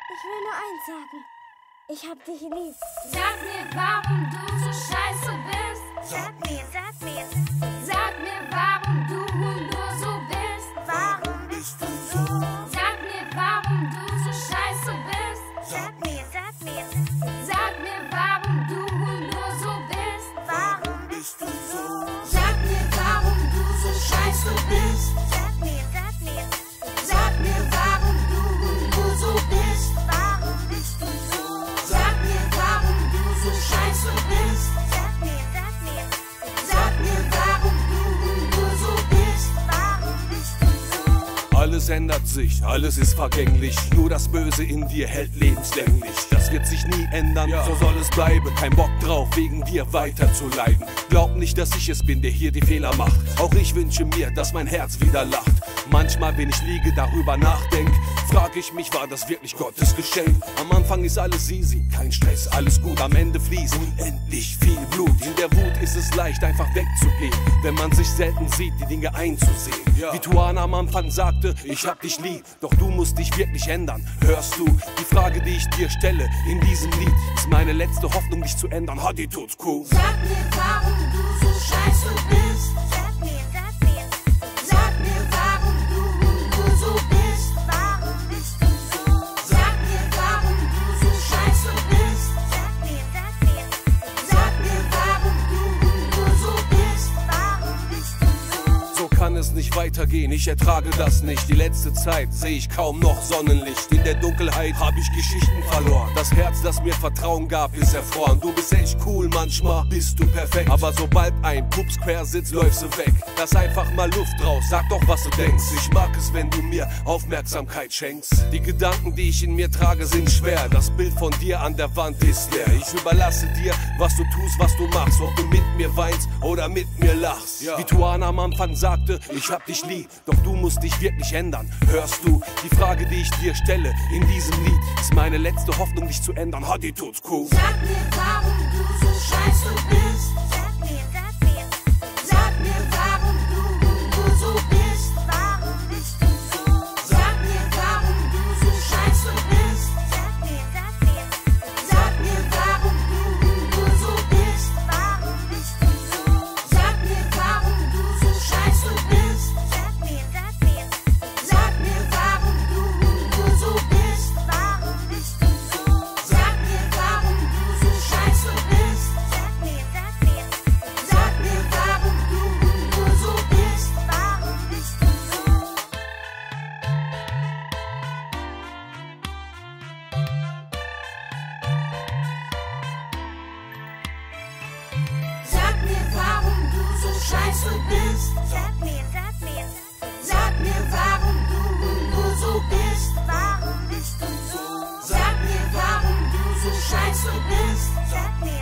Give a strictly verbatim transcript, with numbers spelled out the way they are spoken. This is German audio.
Ich will nur eins sagen. Ich hab dich lieb. Sag mir, warum du so scheiße bist. Sag mir, sag mir. Sag mir, warum du nur so bist. Warum bist du so? Sag mir, warum du so scheiße bist. Sag mir, sag mir. Sag mir, warum du nur so bist. Warum bist du so? Sag mir, warum du so scheiße bist. Sag mir, sag mir. Sag mir, warum du nur so bist. Warum bist du so? Sag mir, warum du so scheiße bist. Sag mir, sag mir. Sag mir, warum du nur so bist. Warum bist du so? Alles ändert sich, alles ist vergänglich. Nur das Böse in dir hält lebenslänglich. Das wird sich nie ändern, ja. So soll es bleiben. Kein Bock drauf, wegen dir weiter zu leiden. Glaub nicht, dass ich es bin, der hier die Fehler macht. Auch ich wünsche mir, dass mein Herz wieder lacht. Manchmal, wenn ich liege, darüber nachdenk, frag ich mich, war das wirklich Gottes Geschenk? Am Anfang ist alles easy, kein Stress, alles gut. Am Ende fließt unendlich viel Blut. In der Wut ist es leicht, einfach wegzugehen, wenn man sich selten sieht, die Dinge einzusehen. Ja. Wie Tuana am Anfang sagte, ich hab dich lieb, doch du musst dich wirklich ändern. Hörst du, die Frage, die ich dir stelle in diesem Lied, ist meine letzte Hoffnung, dich zu ändern. Hadi tut's cool. Sag mir, warum du so scheiße bist. Sag mir, sag mir. Sag mir, warum du nur so bist. Warum bist du so? Sag mir, warum du so scheiße bist. Sag mir, sag mir. Sag mir, warum du nur so bist. Warum bist du so? So kann es nicht weitergehen, ich ertrage das nicht. Die letzte Zeit sehe ich kaum noch Sonnenlicht. In der Dunkelheit habe ich Geschichten verloren. Das Herz, das mir Vertrauen gab, ist erfroren. Du bist echt cool, manchmal bist du perfekt. Aber sobald ein Pups quer sitzt, läufst du weg. Lass einfach mal Luft raus, sag doch, was du denkst. Ich mag es, wenn du mir Aufmerksamkeit schenkst. Die Gedanken, die ich in mir trage, sind schwer. Das Bild von dir an der Wand ist leer. Ich überlasse dir, was du tust, was du machst. Ob du mit mir weinst oder mit mir lachst. Ja. Wie Tuana am Anfang sagte, ich hab dich lieb, doch du musst dich wirklich ändern. Hörst du, die Frage, die ich dir stelle in diesem Lied, ist meine letzte Hoffnung, dich zu ändern. Hadi tut's cool. Sag mir, warum du so scheiße bist. Sag mir, sag mir. Sag mir, warum du nur so bist. Warum bist du so? Sag mir, warum du so scheiße bist. Sag mir, sag mir. Sag mir, warum du nur so bist. Warum bist du so? Sag mir, warum du so scheiße bist. Sag mir, sag mir. Sag mir, warum du nur so bist. Warum bist du so? Sag mir, warum du so scheiße bist. Sag mir, sag mir. Sag mir, warum du nur so bist. Warum bist du so? Sag mir, warum du so scheiße bist. Sag mir, sag mir. Sag mir, warum du nur so bist. Warum bist du so? Sag mir, warum du so scheiße bist. Sag mir,